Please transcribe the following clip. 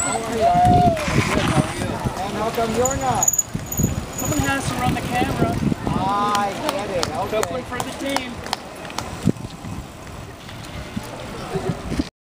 And how come you're not? Someone has to run the camera. I get it. Okay. Hopefully for the team.